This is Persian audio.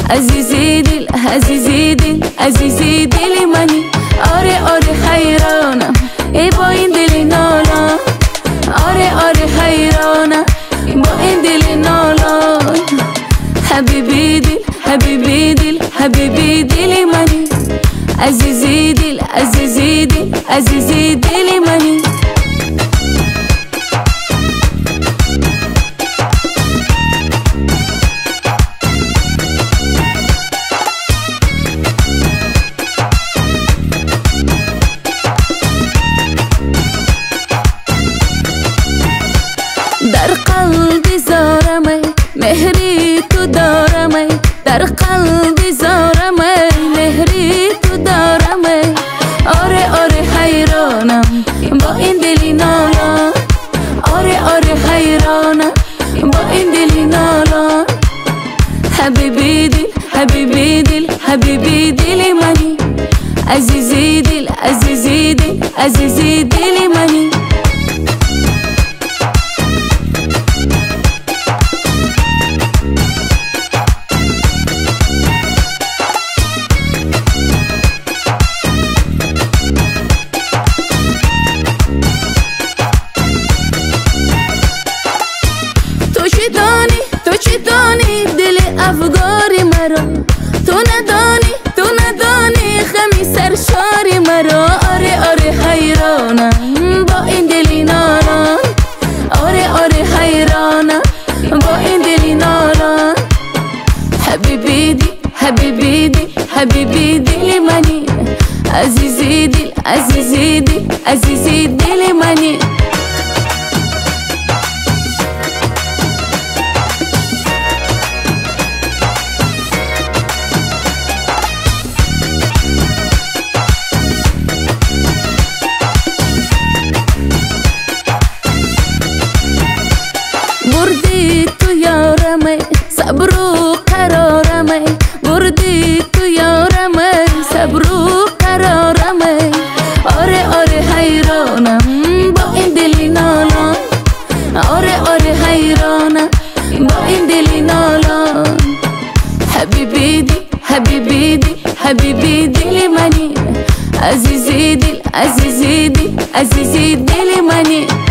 عزیزی دل عزیزی دل عزیزی دل منی. آره آره حیرانم ای با این دل نالان. آره آره حیرانم با این دل نالان. حبیبی دل حبیبی دل حبیبی دل منی. عزیزی دل عزیزی دل عزیزی دل منی. در قلبی زارم مهری تو دارم. در قلبی زارم مهری تو دارم. آره آره حیرانم با این دلی نالان. آره آره حیرانم با این دلی نالان. حبیبی دل حبیبی دل حبیبی دل منی. عزیزی دل عزیزی دل عزیزی دل منی. تو چی دانی دل افگاری مرا. تو ندانی خمی سرشاری مرا. آره آره حیرانم با این دلی نالان. آره آره حیرانم با این دلی نالان. حبیبی دل حبیبی دل حبیبی دل منی. عزیزی دل عزیزی دل عزیزی دل منی. بردی تو یارم صبر و قرارم. بردی تو یارم صبر و قرارم. آره آره حیرانم با این دلی نالان. آره آره حیرانم با این دلی نالان. حبیبی دل حبیبی دل حبیبی دل منی. عزیزی دل عزیزی دل عزیزی دل منی.